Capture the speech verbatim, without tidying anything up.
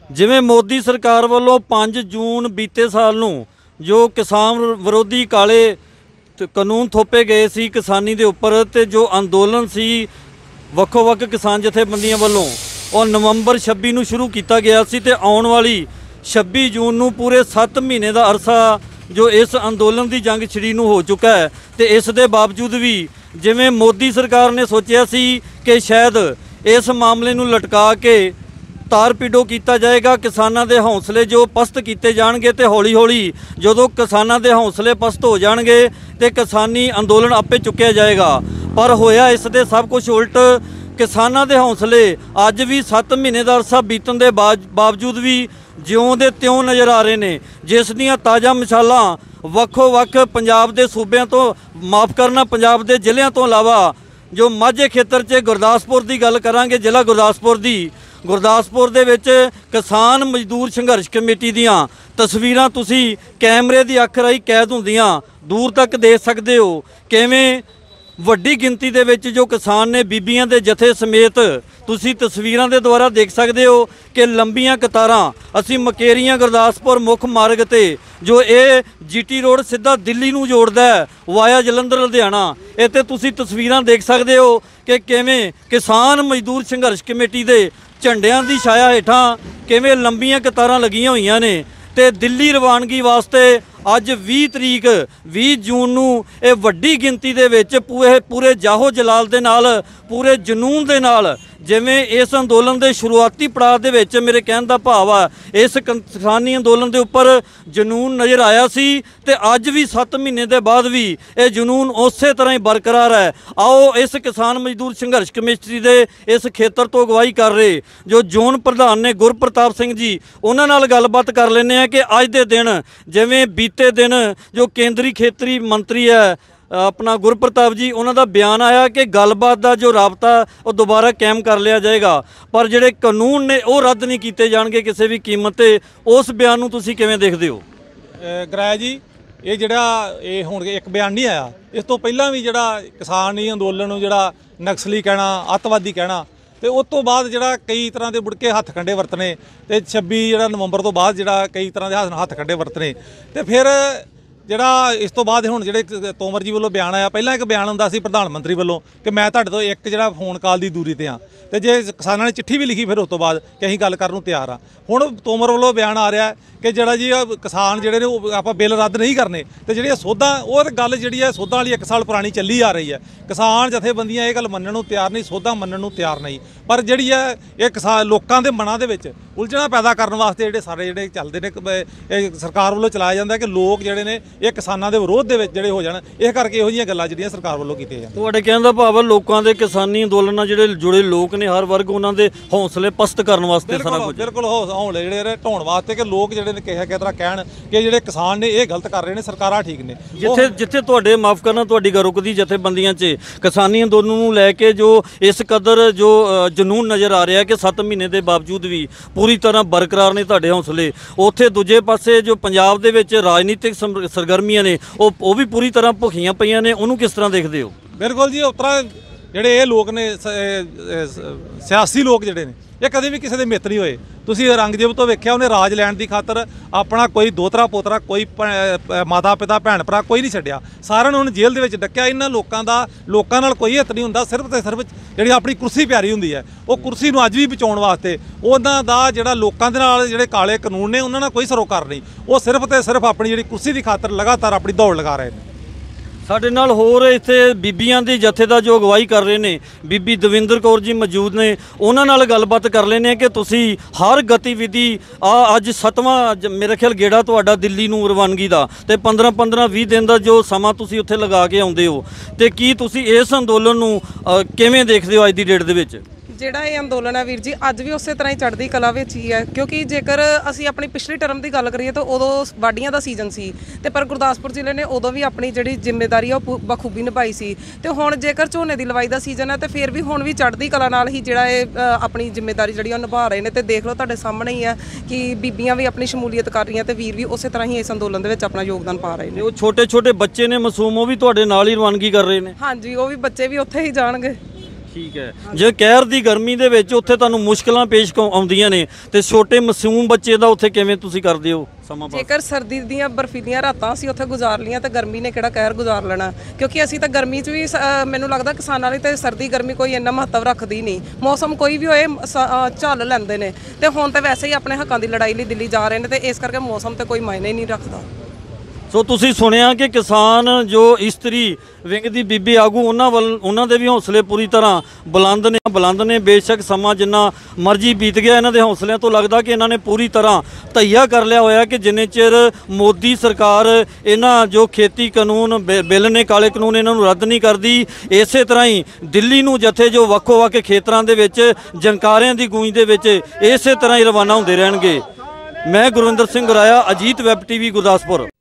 जिवें मोदी सरकार वालों पाँच जून बीते साल नूं जो किसान विरोधी काले कानून थोपे गए सी किसानी दे उपर, ते जो अंदोलन सी वक्खो वक्ख किसान जथेबंदियां वालों और नवंबर छब्बी नूं शुरू किया गया सी, ते आउण वाली छब्बी जून नूं पूरे सत्त महीने का अरसा जो इस अंदोलन की जंग छिड़ी नूं हो चुका है। तो इस दे बावजूद भी जिवें मोदी सरकार ने सोचा सी कि शायद इस मामले नूं लटका के तार पीडो किया जाएगा, किसानों के हौसले जो पस्त किए जाएंगे, तो हौली हौली जो किसानों के हौसले पस्त हो जाएंगे तो किसानी अंदोलन आपे चुकया जाएगा। पर होया इस दे सब कुछ उल्ट। किसानों के हौसले अज भी सत्त महीने का अरसा बीतन के बावजूद भी ज्यों दे त्यों नज़र आ रहे हैं, जिस दियां ताज़ा मिसालां वक्खो वक्ख पंजाब के सूबे तो माफ़ करना पंजाब के जिलों तो इलावा जो माझे खेतर च गुरदासपुर की गल करांगे, जिला गुरदासपुर की गुरदासपुर दे विच किसान मजदूर संघर्ष कमेटी दियां तस्वीरां तुसी कैमरे की अख राही कैद हुंदियां दूर तक देख सकते हो। किवें वड्डी गिनती दे विच जो किसान ने बीबियां दे जथे समेत तुसी तस्वीरां दे द्वारा देख सकते हो कि लंबियां कतारां असी मकेरियां गुरदासपुर मुख मार्ग ते जो ये जीटी रोड सीधा दिल्ली नूं जोड़दा है वाया जलंधर लुधियाना, इत्थे तुसी तस्वीरां देख सकते हो कि किवें किसान मजदूर संघर्ष कमेटी दे झंडियां की छाया हेठां किवें लंबियां कतारां लगियां होईयां ने। ते दिल्ली रवानगी वास्ते अज बीस तरीक बीस जून नूं ये वड्डी गिनती दे विच पूरे पूरे जाहो जलाल दे नाल पूरे जनून दे नाल जिवें इस अंदोलन के शुरुआती पड़ाव दे विच मेरे कहण दा भाव आ इस किसानी अंदोलन के उपर जनून नज़र आया सी, ते अज भी सत्त महीने के बाद भी ये जनून उस तरह ही बरकरार है। आओ इस किसान मजदूर संघर्ष कमेटी के इस खेतर तो अगवाई कर रहे जो जोन प्रधान ने गुरप्रताप सिंह जी, उन्हां नाल गलबात कर लेने हैं कि अज दे दिन जिवें बीते दिन जो केंद्रीय खेतरी मंत्री है अपना गुरप्रताप जी, उन्होंने बयान आया कि गलबात का जो राबता वो दोबारा कायम कर लिया जाएगा, पर जोड़े कानून ने वो रद्द नहीं किए जाएंगे किसी भी कीमत ते। उस बयान नूं तुसीं किवें देखदे हो? गराया जी, ये जिहड़ा ये हुण एक बयान नहीं आया, इस तो पहलां भी जिहड़ा किसानी अंदोलन नूं जिहड़ा नक्सली कहना, अतवादी कहना, तो उस तो बाद जिहड़ा कई तरह के बुड़के हत्थ कंडे वरतने, तो छब्बी जिहड़ा नवंबर तो बाद जिहड़ा कई तरह के हत्थ कंडे वरतने, तो फिर जिहड़ा इस तो बाद हुण जिहड़े तोमर जी वालों बयान आया, पहलां एक बयान हुंदा सी प्रधानमंत्री वालों कि मैं तुहाडे तो एक जिहड़ा फोन कॉल की दूरी ते हाँ, तो जे किसानां ने चिट्ठी भी लिखी फिर उस तो बाद कि असीं गल करन नूं तैयार हाँ। हुण तोमर वालों बयान आ रहा है कि जिहड़ा जी किसान जिहड़े ने आपां बिल रद्द नहीं करने, तो जिहड़ियां सोधां वो गल जिहड़ी है सोधां वाली एक साल पुरानी चली आ रही है। किसान जथेबंदियां ये गल मन्नण नूं तैयार नहीं, सोधां मन्नण नूं तैयार नहीं, पर जिहड़ी है ये किसान लोकां दे मनां दे विच उलझना पैदा करन वास्ते जिहड़े सारे जिहड़े चलदे ने सरकार वालों चलाया जांदा कि लोग जिहड़े ने ये किसानां दे विरोध दे विच जिहड़े हो जाण, इस करके इहो जिहियां गल्लां जिहड़ियां सरकार वालों कीतीआं जांदियां। तुहाडे कहण दा भाव लोकां दे किसानी अंदोलन नाल जिहड़े जुड़े लोक ने हर वर्ग उन्हां दे हौसले पस्त करन वास्ते सारा कुछ बिल्कुल हौसले जिहड़े ढाउण वास्ते कि लोग जिहड़े ने किह तरह कहण कि जिहड़े किसान ने ये गलत कर रहे हैं, सरकारां ठीक ने। जिथे जिथे तुहाडे माफ़ करना तुहाडी गल रुकदी जथेबंदियां च किसानी अंदोलन नूं लैके जो इस कदर जो जनून नज़र आ रहा है कि सत्त महीने के बावजूद भी पूरी तरह बरकरार ने तुहाडे हौसले, उत्थे दूजे पासे जो पंजाब दे विच राजनीतिक सरगर्मियां ने वो भी पूरी तरह भुखियां पईयां ने, उहनूं किस तरह देखदे हो? बिल्कुल जी, उस तरह जिहड़े ये लोग ने सियासी लोग जिहड़े ने ये कभी भी किसी के मित्र नहीं होए। तुसीं औरंगजेब तो वेख्या उन्हें राज लैण की खातर अपना कोई दोतरा पोतरा कोई माता पिता भैन भरा कोई नहीं छड्डिया, सारिਆਂ ਨੂੰ जेल दे विच डक्या। इन्हां लोकां दा लोकां नाल कोई हित नहीं हुंदा, सिर्फ ते सिर्फ जिहड़ी अपनी कुर्सी प्यारी हुंदी है, वो कुर्सी नूं अज भी बचाउण वास्ते उन्हां दा जिहड़ा लोकां दे नाल जिहड़े काले कानून ने उन्हां नाल कोई सरोकार नहीं, वो सिर्फ ते सिर्फ अपनी जिहड़ी कुर्सी की खातर लगातार अपनी दौड़ लगा रहे हैं। साडे नाल होर इत्थे बीबियां दी जथे दा जो अगवाई कर रहे ने बीबी दविंदर कौर जी मौजूद ने, उन्हां नाल गलबात कर लेने कि तुसी हर गतिविधि आ अज सतवां मेरे ख्याल गेड़ा तुहाडा दिल्ली नूं रवानगी दा, ते पंद्रह पंद्रह बीस दिन का जो समा तुसी उत्थे लगा के आउंदे हो, ते की तुसी इस अंदोलन नूं किवें देखदे हो अज दी डेट दे विच? ਜਿਹੜਾ ਇਹ ਅੰਦੋਲਨ ਹੈ ਵੀਰ ਜੀ ਅੱਜ ਵੀ ਉਸੇ ਤਰ੍ਹਾਂ ਹੀ ਚੜ੍ਹਦੀ ਕਲਾ ਵਿੱਚ ਹੀ ਹੈ, ਕਿਉਂਕਿ ਜੇਕਰ ਅਸੀਂ ਆਪਣੀ ਪਿਛਲੀ ਟਰਮ ਦੀ ਗੱਲ ਕਰੀਏ ਤਾਂ ਉਦੋਂ ਵਾਢੀਆਂ ਦਾ ਸੀਜ਼ਨ ਸੀ, ਤੇ ਪਰ ਗੁਰਦਾਸਪੁਰ ਜ਼ਿਲ੍ਹੇ ਨੇ ਉਦੋਂ ਵੀ ਆਪਣੀ ਜਿਹੜੀ ਜ਼ਿੰਮੇਵਾਰੀ ਆ ਉਹ ਬਖੂਬੀ ਨਿਭਾਈ ਸੀ, ਤੇ ਹੁਣ ਜੇਕਰ ਝੋਨੇ ਦੀ ਲਵਾਈ ਦਾ ਸੀਜ਼ਨ ਹੈ ਤੇ ਫਿਰ ਵੀ ਹੁਣ ਵੀ ਚੜ੍ਹਦੀ ਕਲਾ ਨਾਲ ਹੀ ਜਿਹੜਾ ਇਹ ਆਪਣੀ ਜ਼ਿੰਮੇਵਾਰੀ ਜਿਹੜੀ ਉਹ ਨਿਭਾ ਰਹੇ ਨੇ। ਤੇ ਦੇਖ ਲਓ ਤੁਹਾਡੇ ਸਾਹਮਣੇ ਹੀ ਹੈ ਕਿ ਬੀਬੀਆਂ ਵੀ ਆਪਣੀ ਸ਼ਮੂਲੀਅਤ ਕਰ ਰਹੀਆਂ ਤੇ ਵੀਰ ਵੀ ਉਸੇ ਤਰ੍ਹਾਂ ਹੀ ਇਸ ਅੰਦੋਲਨ ਦੇ ਵਿੱਚ ਆਪਣਾ ਯੋਗਦਾਨ ਪਾ ਰਹੇ ਨੇ। ਉਹ ਛੋਟੇ ਛੋਟੇ ਬੱਚੇ ਨੇ ਮਾਸੂਮ, ਉਹ ਵੀ ਤੁਹਾਡੇ ਨਾਲ ਹੀ ਰਵਾਨਗੀ ਕਰ ਰਹੇ ਨੇ? ਹਾਂਜੀ, ਉਹ ਵੀ ਬੱਚੇ ਵੀ ਉੱਥੇ ਹੀ ਜਾਣਗੇ। ਠੀਕ ਹੈ। ਜੇ ਕਹਿਰ ਦੀ ਗਰਮੀ ਦੇ ਵਿੱਚ ਉੱਥੇ ਤੁਹਾਨੂੰ ਮੁਸ਼ਕਲਾਂ ਪੇਸ਼ ਕਿਉਂ ਆਉਂਦੀਆਂ ਨੇ ਤੇ ਛੋਟੇ ਮਾਸੂਮ ਬੱਚੇ ਦਾ ਉੱਥੇ ਕਿਵੇਂ ਤੁਸੀਂ ਕਰਦੇ ਹੋ ਸਮਾਂ ਪਾਸ? ਜੇਕਰ ਸਰਦੀ ਦੀਆਂ ਬਰਫੀਲੀਆਂ ਰਾਤਾਂ ਅਸੀਂ ਉੱਥੇ ਗੁਜ਼ਾਰ ਲੀਆਂ ਤਾਂ ਗਰਮੀ ਨੇ ਕਿਹੜਾ ਕਹਿਰ ਗੁਜ਼ਾਰ ਲੈਣਾ, ਕਿਉਂਕਿ ਅਸੀਂ ਤਾਂ ਗਰਮੀ 'ਚ ਵੀ ਸ- ਅ, ਮੈਨੂੰ ਲੱਗਦਾ ਕਿਸਾਨਾਂ ਲਈ ਤੇ ਸਰਦੀ ਗਰਮੀ ਕੋਈ ਇੰਨਾ ਮਹੱਤਵ ਰੱਖਦੀ ਨਹੀਂ। ਮੌਸਮ ਕੋਈ ਵੀ ਹੋਏ ਸ- ਅ, ਝੱਲ ਲੈਂਦੇ ਨੇ ਤੇ ਹੁਣ ਤਾਂ ਵੈਸੇ ਹੀ ਆਪਣੇ ਹੱਕਾਂ ਦੀ ਲੜਾਈ ਲਈ ਦਿੱਲੀ ਜਾ ਰਹੇ ਨੇ ਤੇ ਇਸ ਕਰਕੇ ਮੌਸਮ ਤੇ ਕੋਈ ਮਾਇਨੇ ਨਹੀਂ ਰੱਖਦਾ। ਸੋ ਤੁਸੀਂ ਸੁਣਿਆ ਕਿ ਕਿਸਾਨ ਜੋ ਇਸਤਰੀ ਵਿੰਗ ਦੀ ਬੀਬੀ ਆਗੂ ਉਹਨਾਂ ਵੱਲ ਉਹਨਾਂ ਦੇ ਵੀ ਹੌਸਲੇ ਪੂਰੀ ਤਰ੍ਹਾਂ ਬੁਲੰਦ ਨੇ ਬੁਲੰਦ ਨੇ ਬੇਸ਼ੱਕ ਸਮਾਂ ਜਿੰਨਾ ਮਰਜ਼ੀ ਬੀਤ ਗਿਆ ਇਹਨਾਂ ਦੇ ਹੌਸਲਿਆਂ ਤੋਂ ਲੱਗਦਾ ਕਿ ਇਹਨਾਂ ਨੇ ਪੂਰੀ ਤਰ੍ਹਾਂ ਤਈਆ ਕਰ ਲਿਆ ਹੋਇਆ ਕਿ ਜਿੰਨੇ ਚਿਰ ਮੋਦੀ ਸਰਕਾਰ ਇਹਨਾਂ ਜੋ ਖੇਤੀ ਕਾਨੂੰਨ ਬਿ- ਬਿੱਲ ਨੇ ਕਾਲੇ ਕਾਨੂੰਨ ਇਹਨਾਂ ਨੂੰ ਰੱਦ ਨਹੀਂ ਕਰਦੀ, ਇਸੇ ਤਰ੍ਹਾਂ ਹੀ ਦਿੱਲੀ ਨੂੰ ਜਥੇ ਜੋ ਵੱਖੋ ਵੱਖ ਖੇਤਰਾਂ ਦੇ ਵਿੱਚ ਜੰਕਾਰਿਆਂ ਦੀ ਗੂੰਜ ਦੇ ਵਿੱਚ ਇਸੇ ਤਰ੍ਹਾਂ ਹੀ ਰਵਾਨਾ ਹੁੰਦੇ ਰਹਿਣਗੇ। ਮੈਂ ਗੁਰਵਿੰਦਰ ਸਿੰਘ ਗੁਰਾਇਆ, ਅਜੀਤ ਵੈਬ ਟੀਵੀ ਗੁਰਦਾਸਪੁਰ।